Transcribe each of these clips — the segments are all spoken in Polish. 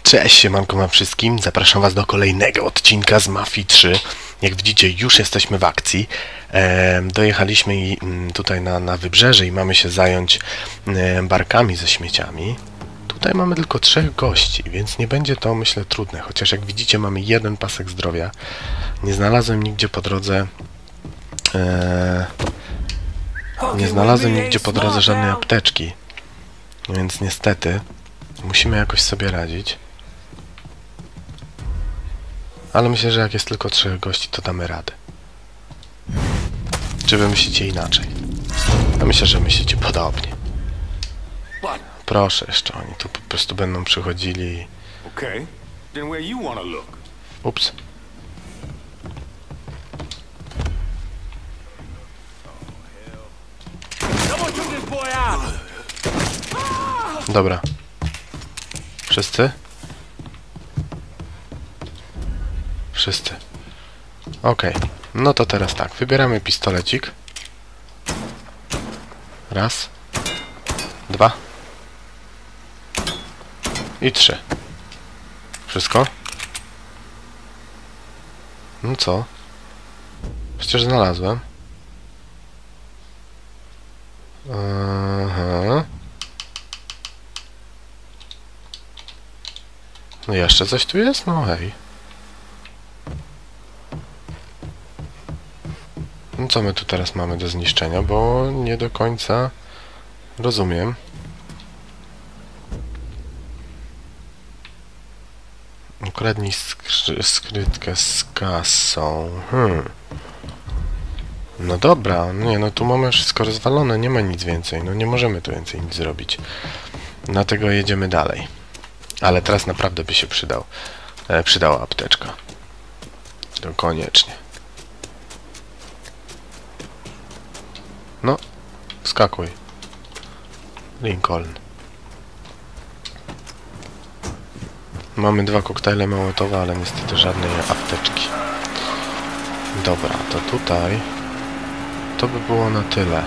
Cześć, siemanko wam wszystkim. Zapraszam was do kolejnego odcinka z Mafii 3. Jak widzicie, już jesteśmy w akcji. Dojechaliśmy tutaj na wybrzeże i mamy się zająć barkami ze śmieciami. Tutaj mamy tylko 3 gości, więc nie będzie to, myślę, trudne. Chociaż jak widzicie, mamy 1 pasek zdrowia. Nie znalazłem nigdzie po drodze... nie znalazłem nigdzie po drodze żadnej apteczki. Więc niestety musimy jakoś sobie radzić. Ale myślę, że jak jest tylko 3 gości, to damy radę. Czy wy myślicie inaczej? Ja myślę, że myślicie podobnie. Proszę, jeszcze oni tu po prostu będą przychodzili. Ups. Dobra. Wszyscy? Wszyscy. Okej. No to teraz tak. Wybieramy pistolecik. 1, 2 i 3. Wszystko? No co? Przecież znalazłem. Aha. No jeszcze coś tu jest? No hej. No co my tu teraz mamy do zniszczenia, bo nie do końca rozumiem. Ukradnij skrytkę z kasą. No dobra, nie, no tu mamy wszystko rozwalone, nie ma nic więcej. No nie możemy tu więcej nic zrobić. Dlatego jedziemy dalej. Ale teraz naprawdę by się przydała apteczka. To koniecznie. No, skakuj. Lincoln. Mamy 2 koktajle mołotowe, ale niestety żadnej apteczki. Dobra, to tutaj to by było na tyle.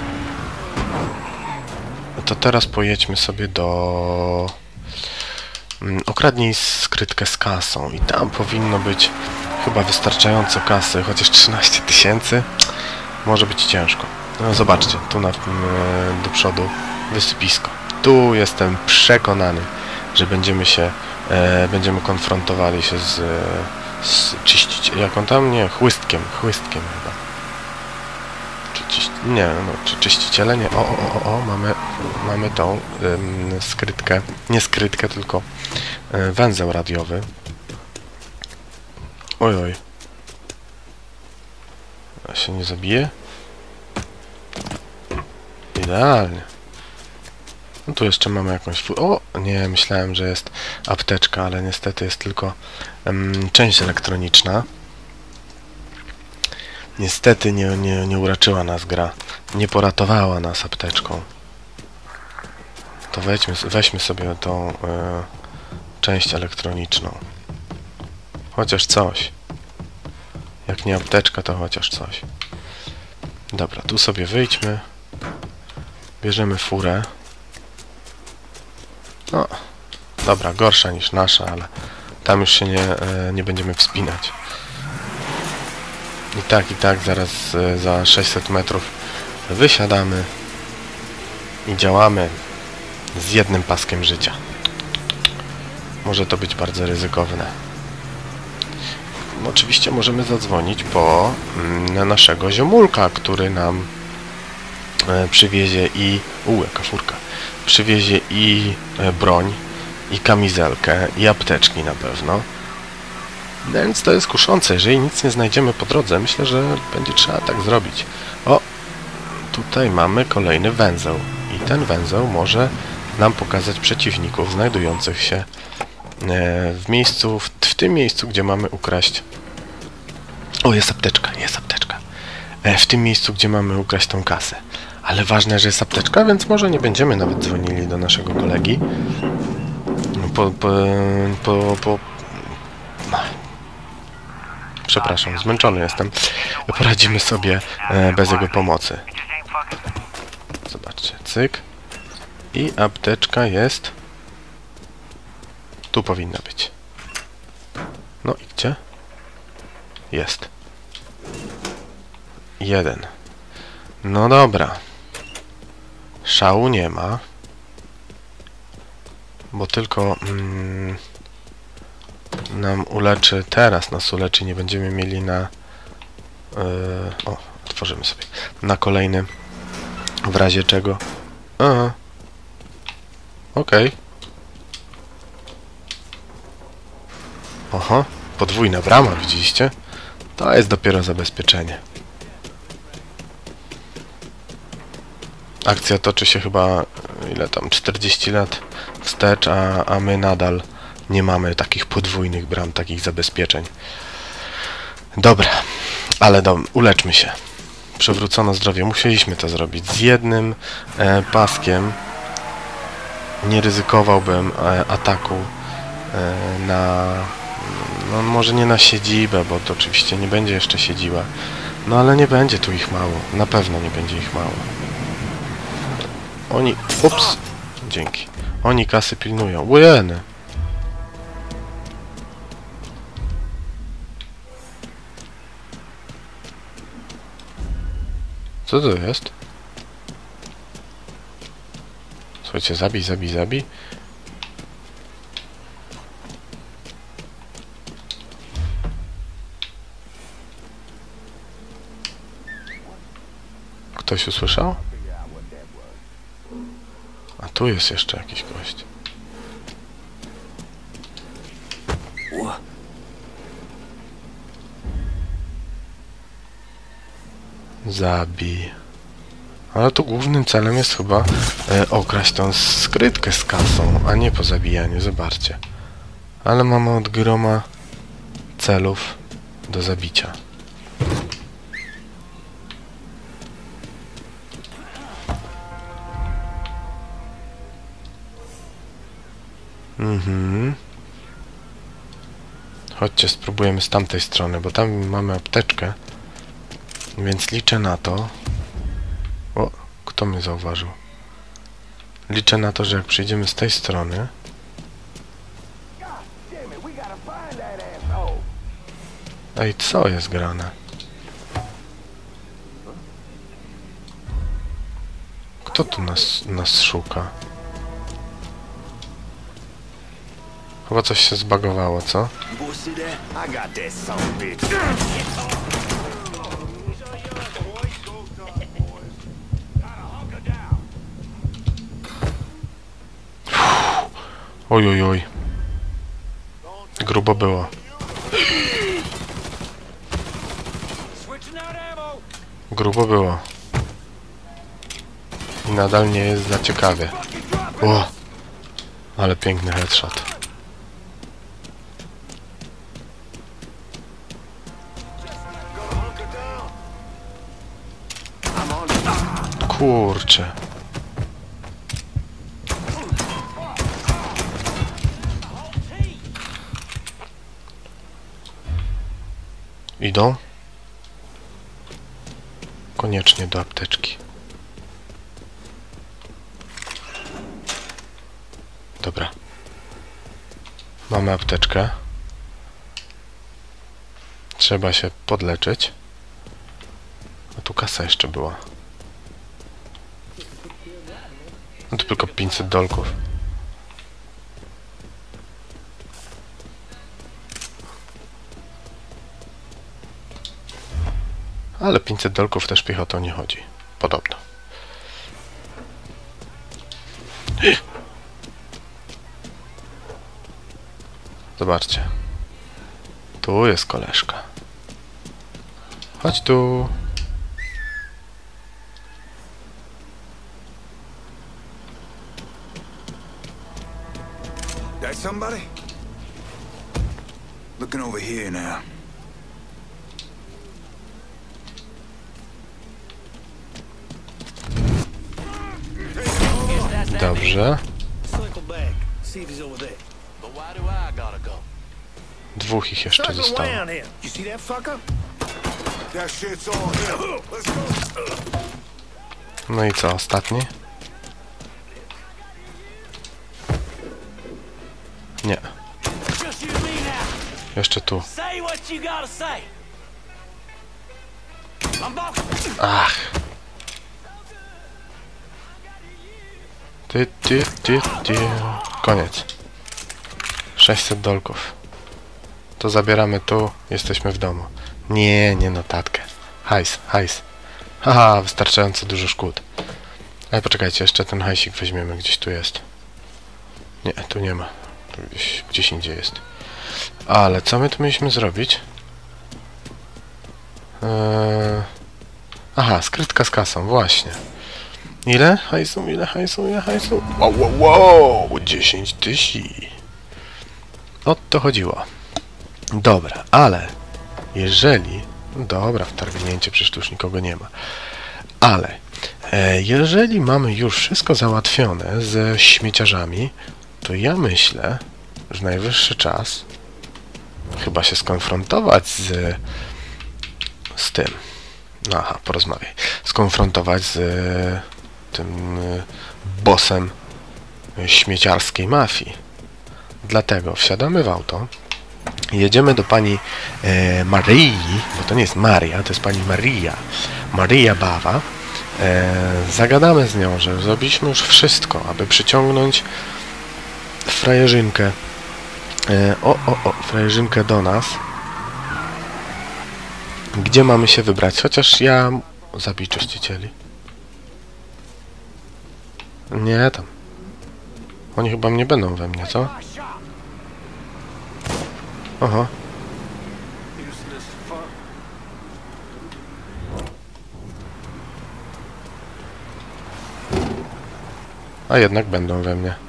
To teraz pojedźmy sobie do... Okradnij skrytkę z kasą i tam powinno być chyba wystarczająco kasy, chociaż 13 000 może być ciężko. No zobaczcie, tu do przodu wysypisko. Tu jestem przekonany, że będziemy konfrontowali się z czyścicielem. Jak on tam? Nie, chłystkiem chyba. Nie, no, czy czyściciele? Nie. Mamy tą skrytkę. Nie skrytkę, tylko węzeł radiowy. Oj. Ja się nie zabije? Idealnie. No tu jeszcze mamy jakąś... O! Nie, myślałem, że jest apteczka, ale niestety jest tylko część elektroniczna. Niestety nie uraczyła nas gra. Nie poratowała nas apteczką. To weźmy sobie tą część elektroniczną. Chociaż coś. Jak nie apteczka, to chociaż coś. Dobra, tu sobie wyjdźmy. Bierzemy furę. No, dobra, gorsza niż nasza, ale tam już się nie będziemy wspinać. I tak, zaraz za 600 metrów wysiadamy i działamy z 1 paskiem życia. Może to być bardzo ryzykowne. Oczywiście możemy zadzwonić po naszego ziomulka, który nam przywiezie i... jaka furka. Przywiezie i broń, i kamizelkę, i apteczki na pewno. Więc to jest kuszące. Jeżeli nic nie znajdziemy po drodze, myślę, że będzie trzeba tak zrobić. O! Tutaj mamy kolejny węzeł. I ten węzeł może nam pokazać przeciwników znajdujących się w tym miejscu, gdzie mamy ukraść... O, jest apteczka. W tym miejscu, gdzie mamy ukraść tą kasę. Ale ważne, że jest apteczka, więc może nie będziemy nawet dzwonili do naszego kolegi. Przepraszam, zmęczony jestem. Poradzimy sobie bez jego pomocy. Zobaczcie, cyk. I apteczka jest Tu powinna być. No i gdzie? Jest. 1. No dobra. Szału nie ma. Bo tylko nam uleczy, teraz nas uleczy, nie będziemy mieli na... o, otworzymy sobie. Na kolejny, w razie czego. Aha. Okej. Oho, podwójna brama, widzieliście? To jest dopiero zabezpieczenie. Akcja toczy się chyba, ile tam, 40 lat wstecz, a my nadal nie mamy takich podwójnych bram, takich zabezpieczeń. Dobra, ale uleczmy się. Przywrócono zdrowie. Musieliśmy to zrobić. Z jednym paskiem nie ryzykowałbym ataku na... No może nie na siedzibę, bo to oczywiście nie będzie jeszcze siedziba. No ale nie będzie tu ich mało. Na pewno nie będzie ich mało. Oni... Ups! Dzięki. Oni kasy pilnują. Ujeny! Co to jest? Słuchajcie, zabij, zabij, zabij. Ktoś usłyszał? A tu jest jeszcze jakiś gość. Zabij. Ale tu głównym celem jest chyba okraść tą skrytkę z kasą, a nie po zabijaniu, zobaczcie. Ale mamy od groma celów do zabicia. Chodźcie, spróbujemy z tamtej strony, bo tam mamy apteczkę. Więc liczę na to... O, kto mnie zauważył? Liczę na to, że jak przyjdziemy z tej strony... Ej, co jest grane? Kto tu nas szuka? Chyba coś się zbagowało, co? Oj, oj, oj. Grubo było. Grubo było. I nadal nie jest za ciekawie. O! Ale piękny headshot. Kurczę. Idą? Koniecznie do apteczki. Dobra. Mamy apteczkę. Trzeba się podleczyć. A tu kasa jeszcze była. No to tylko 500 dolków. Ale 500 dolków też piechotą nie chodzi. Podobno. Zobaczcie. Tu jest koleżka. Chodź tu. That somebody? Looking over here now. Dobrze. Dwóch ich jeszcze zostało. No i co, ostatni? Nie. Jeszcze tu. Say what you gotta say. I'm boxing. Ach. Ty. Koniec. 600 dolków. To zabieramy tu, jesteśmy w domu. Nie notatkę. Hajs. Haha, wystarczająco dużo szkód. Ale poczekajcie, jeszcze ten hajsik weźmiemy, gdzieś tu jest. Nie, tu nie ma. Tu gdzieś indziej jest. Ale co my tu mieliśmy zrobić? Aha, skrytka z kasą, właśnie. Ile hajsu? Wow, 10 tysięcy. O to chodziło. Dobra, ale jeżeli... Dobra, wtargnięcie, przecież tu już nikogo nie ma. Ale jeżeli mamy już wszystko załatwione ze śmieciarzami, to ja myślę, że najwyższy czas chyba się skonfrontować z tym. Aha, porozmawiaj. Skonfrontować z tym bossem śmieciarskiej mafii. Dlatego wsiadamy w auto, jedziemy do pani Marii, bo to nie jest Maria, to jest pani Maria Bawa. Zagadamy z nią, że zrobiliśmy już wszystko, aby przyciągnąć frajerzynkę frajerzynkę do nas. Gdzie mamy się wybrać? Chociaż ja... Zabij czyścicieli. Nie, tam. Oni chyba nie będą we mnie, co? Aha. A jednak będą we mnie.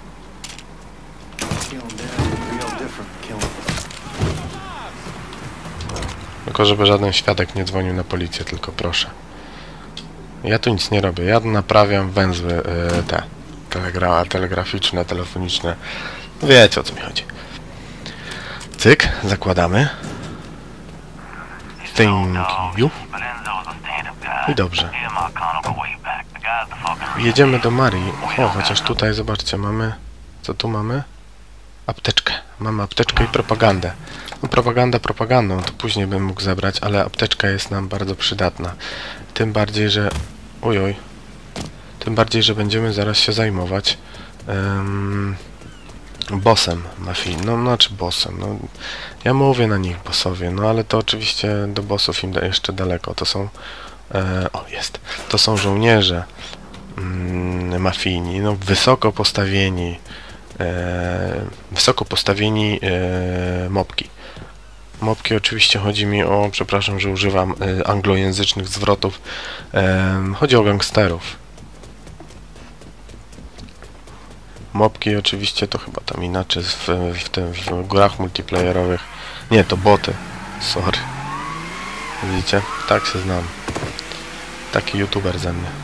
Tylko żeby żaden świadek nie dzwonił na policję, tylko proszę. Ja tu nic nie robię. Ja naprawiam węzły te telegraficzne, telefoniczne. Wiecie, o co mi chodzi. Cyk, zakładamy. Thank you. I dobrze. Jedziemy do Marii. O, chociaż tutaj, zobaczcie, mamy... Co tu mamy? Apteczkę. Mamy apteczkę i propagandę. No, propaganda propagandą, to później bym mógł zebrać, ale apteczka jest nam bardzo przydatna. Tym bardziej, że... Ojoj. Tym bardziej, że będziemy zaraz się zajmować bossem mafii. No, znaczy bossem. No, ja mówię na nich bossowie, no ale to oczywiście do bossów im jeszcze daleko. To są... o, jest. To są żołnierze mafijni, no wysoko postawieni mopki. Mopki oczywiście chodzi mi o, przepraszam, że używam anglojęzycznych zwrotów, chodzi o gangsterów. Mopki oczywiście to chyba tam inaczej w grach multiplayerowych. Nie, to boty. Sorry. Widzicie? Tak się znam. Taki youtuber ze mnie.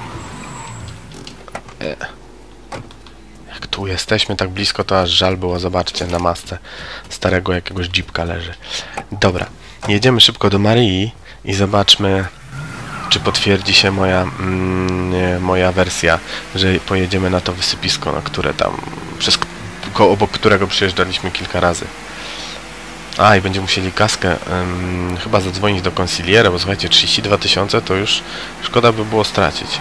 Jak tu jesteśmy tak blisko, to aż żal było. Zobaczcie, na masce starego jakiegoś jeepka leży. Dobra, jedziemy szybko do Marii i zobaczmy, czy potwierdzi się moja wersja, że pojedziemy na to wysypisko, na które tam, obok którego przyjeżdżaliśmy kilka razy. A, i będziemy musieli kaskę chyba zadzwonić do konsiliera, bo słuchajcie, 32 000 to już szkoda by było stracić.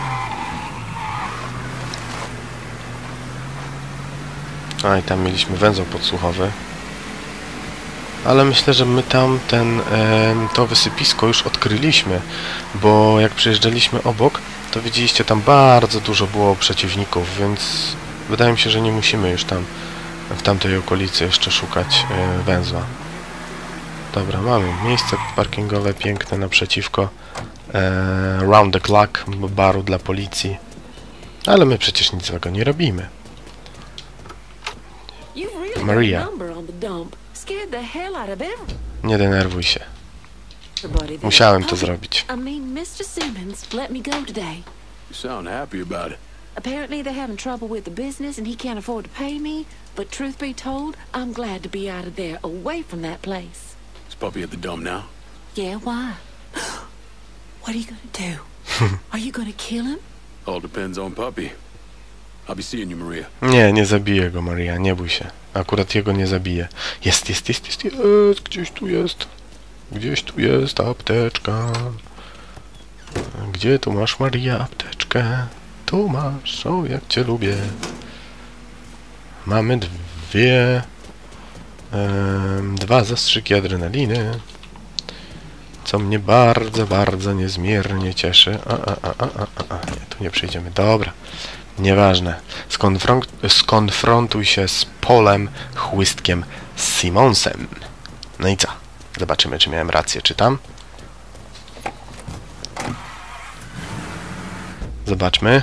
A, i tam mieliśmy węzeł podsłuchowy. Ale myślę, że my tam to wysypisko już odkryliśmy, bo jak przejeżdżaliśmy obok, to widzieliście, tam bardzo dużo było przeciwników, więc wydaje mi się, że nie musimy już tam w tamtej okolicy jeszcze szukać węzła. Dobra, mamy miejsce parkingowe piękne naprzeciwko round the clock baru dla policji, ale my przecież nic złego nie robimy. Maria. Nie denerwuj się. Musiałem to zrobić. Apparently they're having trouble with the business and he can't afford to pay me, but truth be told, I'm glad to be out of there, away from that place. Is Puppy at the dump now? Yeah, why? What are you gonna do? Are you gonna kill him? All depends on Puppy. I'll be seeing you, Maria. Nie, nie zabiję go, Maria, nie bój się. Akurat jego nie zabiję. Jest. Gdzieś tu jest. Gdzieś tu jest apteczka. Gdzie tu masz, Maria, apteczkę? Tu masz, o jak cię lubię. Mamy dwa zastrzyki adrenaliny. Co mnie bardzo, bardzo niezmiernie cieszy. Nie, tu nie przejdziemy. Dobra. Nieważne. Skonfrontuj się z Polem, Chłystkiem, Simonsem. No i co? Zobaczymy, czy miałem rację. Czytam. Zobaczmy.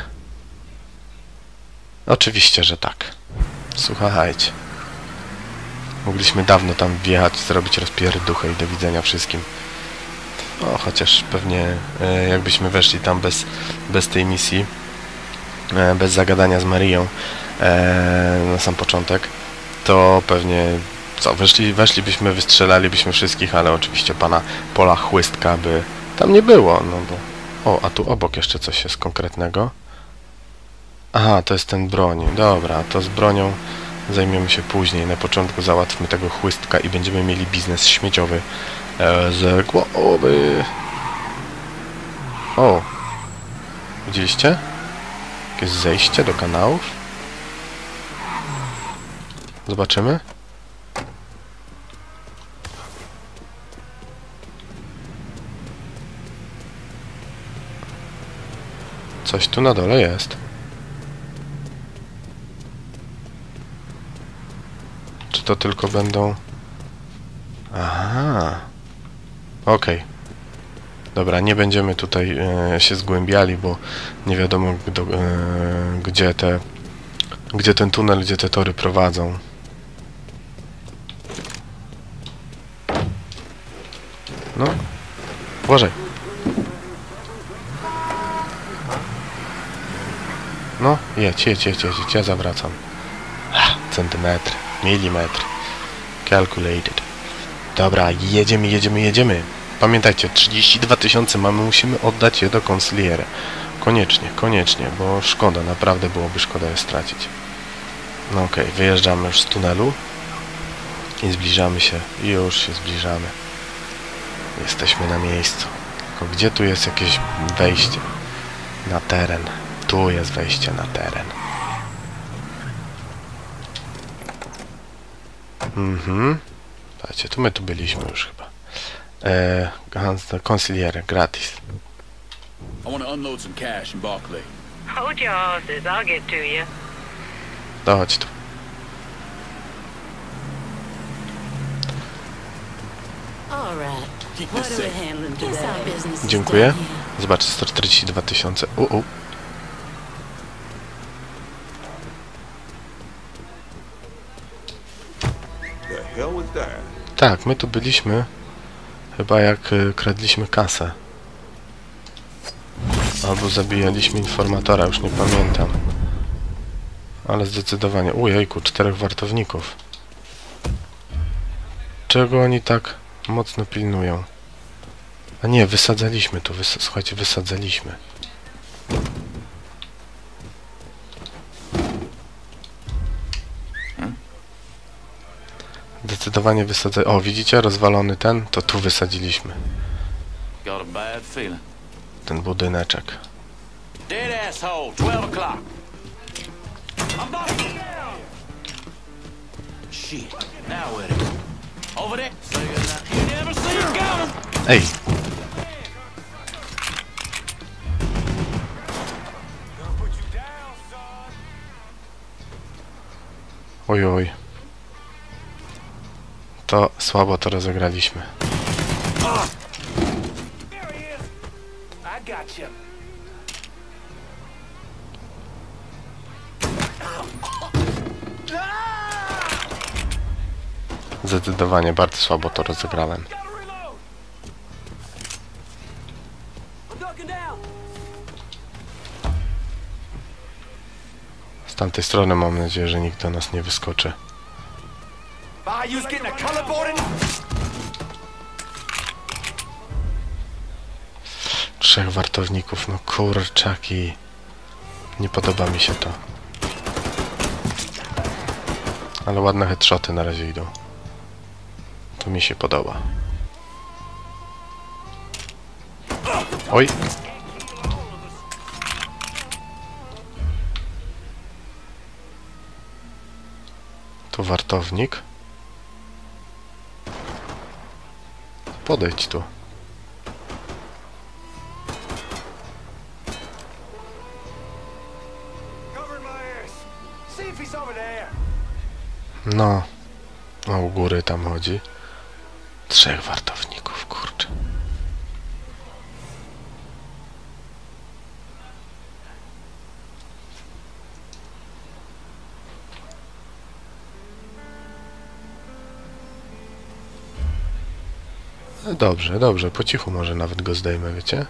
Oczywiście, że tak. Słuchajcie. Mogliśmy dawno tam wjechać, zrobić rozpierduchę i do widzenia wszystkim. No, chociaż pewnie jakbyśmy weszli tam bez tej misji, bez zagadania z Marią na sam początek, to pewnie co, weszlibyśmy, wystrzelalibyśmy wszystkich, ale oczywiście pana Pola Chłystka by tam nie było, no bo... O, a tu obok jeszcze coś jest konkretnego. Aha, to jest ten broń. Dobra, to z bronią zajmiemy się później. Na początku załatwmy tego Chłystka i będziemy mieli biznes śmieciowy z głowy. O! Widzieliście? Jakieś zejście do kanałów? Zobaczymy. Coś tu na dole jest. Czy to tylko będą... Aha. Okej. Dobra, nie będziemy tutaj się zgłębiali, bo nie wiadomo gdzie ten tunel, gdzie te tory prowadzą. No. Uważaj. No, jedź, ja zawracam. Centymetr, milimetr. Calculated. Dobra, jedziemy. Pamiętajcie, 32 000 musimy oddać je do Consigliere. Koniecznie, bo szkoda, naprawdę byłoby szkoda je stracić. No okej, wyjeżdżamy już z tunelu i zbliżamy się, już się zbliżamy. Jesteśmy na miejscu. Tylko gdzie tu jest jakieś wejście na teren? Tu jest wejście na teren. Słuchajcie, tu byliśmy już chyba. Consigliere, gratis. I want to unload some cash in Barclay. Hold your horses, I'll get to you. Dochodź tu. All right. Keep What this are we safe. handling Guess our today? business is Dziękuję. done here. Zobacz, 142 000. The hell was that? Tak, my tu byliśmy chyba jak kradliśmy kasę. Albo zabijaliśmy informatora, już nie pamiętam. Ale zdecydowanie... Ujejku, 4 wartowników. Czego oni tak mocno pilnują? A nie, wysadzaliśmy tu. Słuchajcie, wysadzaliśmy. Zdecydowanie wysadzę... O, widzicie? Rozwalony ten? To tu wysadziliśmy. Got a bad feeling. Ten budyneczek. Dead asshole, 12 o'clock. I'm knocking you down. Shit. Now where to go? Over there. You never see him coming. Ej! Ojoj. To słabo to rozegraliśmy. There he is. I got you. Zdecydowanie bardzo słabo to rozegrałem. Gotta reload. I'm ducking down. Z tamtej strony mam nadzieję, że nikt do nas nie wyskoczy. You was getting a colorboard in? 3 wartowników, no kurczaki. Nie podoba mi się to. Ale ładne headshoty na razie idą. To mi się podoba. Oj! Tu wartownik. Podejdź tu. No. No u góry tam chodzi. 3 wartowników, kurczę. Dobrze, dobrze, po cichu może nawet go zdejmę, wiecie?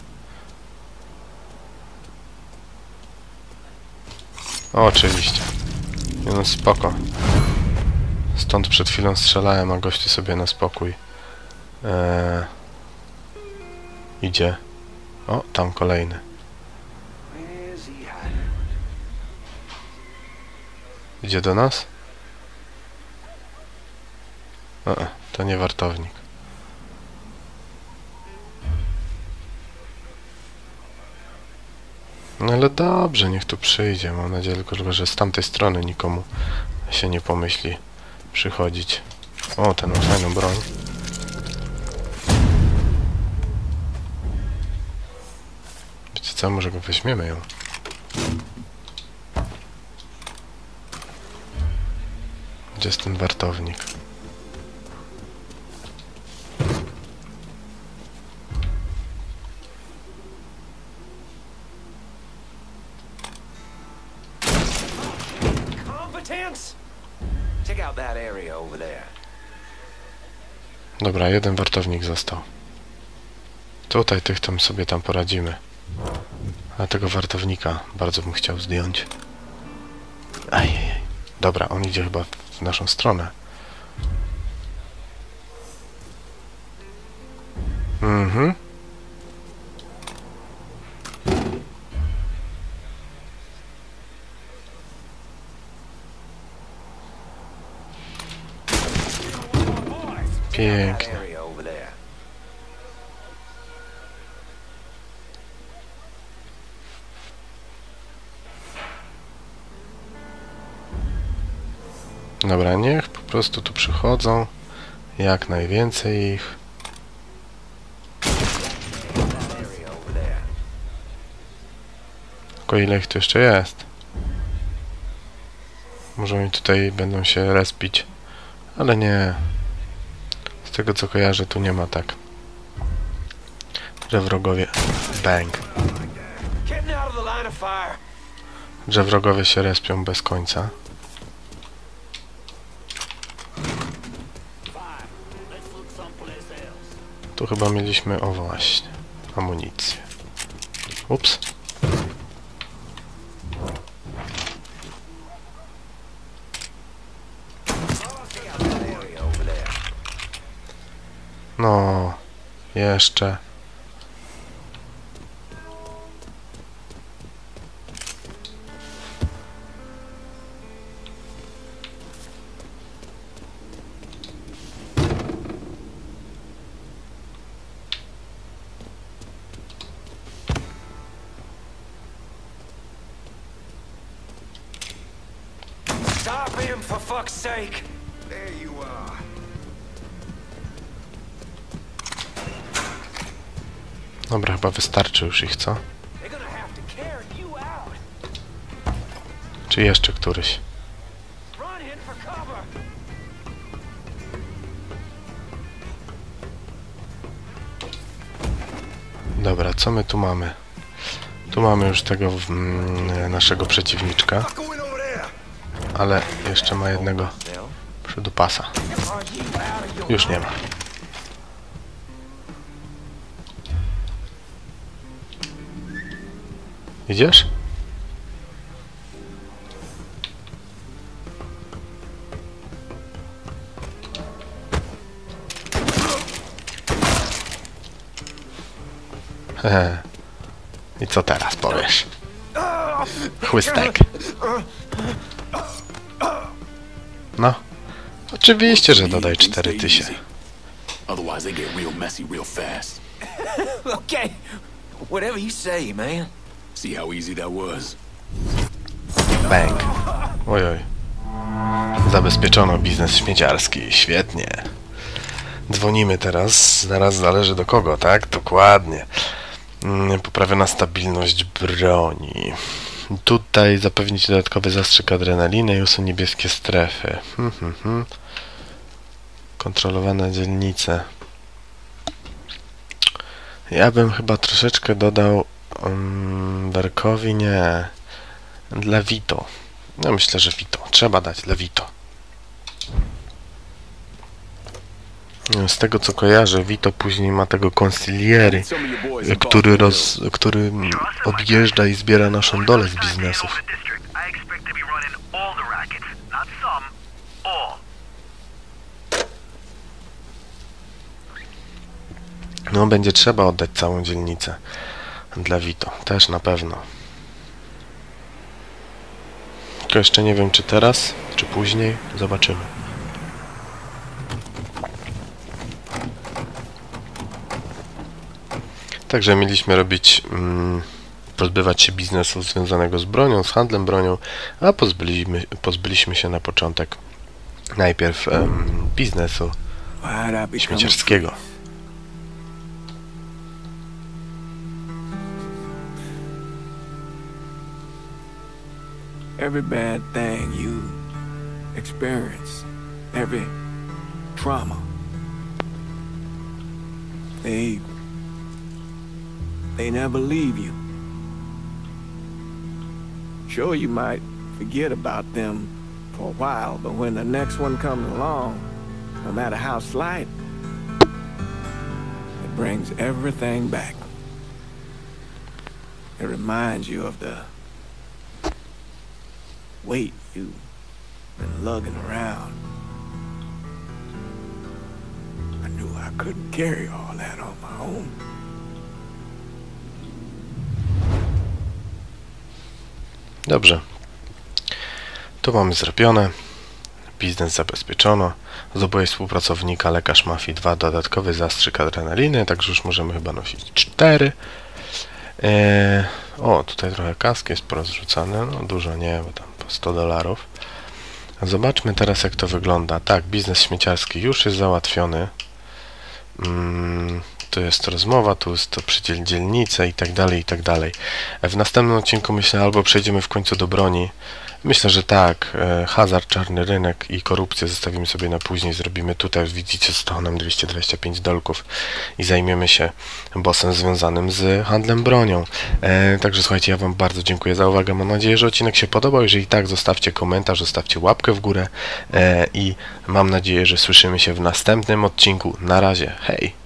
O, oczywiście. Nie no, spoko. Stąd przed chwilą strzelałem, a gościu sobie na spokój idzie. O, tam kolejny. Idzie do nas? To nie wartownik. No ale dobrze, niech tu przyjdzie. Mam nadzieję tylko, że z tamtej strony nikomu się nie pomyśli przychodzić. O, ten ma fajną broń. Wiecie co, może go weźmiemy ją. Gdzie jest ten wartownik? Dobra, jeden wartownik został. Tutaj tych tam sobie tam poradzimy. A tego wartownika bardzo bym chciał zdjąć. Ajajaj. Dobra, on idzie chyba w naszą stronę. Mhm. Pięknie. Dobra, niech po prostu tu przychodzą. Jak najwięcej ich. Tylko ile ich tu jeszcze jest? Może oni tutaj będą się respić. Ale nie. Z tego co kojarzę, tu nie ma tak. Że wrogowie... Bang. Że wrogowie się respią bez końca. Tu chyba mieliśmy... O właśnie. Amunicję. Ups. No, jeszcze. Stop him, for fuck's sake! There you are. Dobra, chyba wystarczy już ich, co? Czy jeszcze któryś? Dobra, co my tu mamy? Tu mamy już tego naszego przeciwniczka. Ale jeszcze ma jednego przydupasa. Już nie ma. Idziesz? Hehe. I co teraz powiesz? Chłystek. No. Oczywiście, że dodaj Stay 4000. easy. Otherwise they get real messy real fast. Okay. Whatever you say, man. See how easy that was? Bang. Ojoj. Zabezpieczono biznes śmieciarski. Świetnie. Dzwonimy teraz. Zaraz zależy do kogo, tak? Dokładnie. Poprawiona stabilność broni. Tutaj zapewnić dodatkowy zastrzyk adrenaliny i usuń niebieskie strefy. Kontrolowane dzielnice. Ja bym chyba troszeczkę dodał Berkowi, nie. Dla Vito. Ja myślę, że Vito. Trzeba dać dla Vito. Z tego co kojarzę, Vito później ma tego consigliere, który objeżdża i zbiera naszą dolę z biznesów. No, będzie trzeba oddać całą dzielnicę dla Vito. Też na pewno. Tylko jeszcze nie wiem, czy teraz, czy później. Zobaczymy. Także mieliśmy robić, pozbywać się biznesu związanego z bronią, z handlem bronią, a pozbyliśmy się na początek najpierw biznesu śmieciarskiego. Every bad thing you experience, every trauma, they never leave you. Sure, you might forget about them for a while, but when the next one comes along, no matter how slight, it brings everything back. It reminds you of the weight you've been lugging around. I knew I couldn't carry all that on my own. Dobrze. Tu mamy zrobione. Biznes zabezpieczono. Zdobyłeś współpracownika, lekarz mafii 2, dodatkowy zastrzyk adrenaliny, także już możemy chyba nosić 4. O, tutaj trochę kask jest porozrzucane, no dużo nie, bo tam po $100. Zobaczmy teraz, jak to wygląda. Tak, biznes śmieciarski już jest załatwiony. Tu jest rozmowa, tu jest to przydziel dzielnice i tak dalej, i tak dalej. W następnym odcinku myślę, albo przejdziemy w końcu do broni. Myślę, że tak. Hazard, czarny rynek i korupcję zostawimy sobie na później. Zrobimy tutaj, widzicie, zostało nam $225 i zajmiemy się bossem związanym z handlem bronią. Także słuchajcie, ja wam bardzo dziękuję za uwagę. Mam nadzieję, że odcinek się podobał. Jeżeli tak, zostawcie komentarz, zostawcie łapkę w górę i mam nadzieję, że słyszymy się w następnym odcinku. Na razie, hej!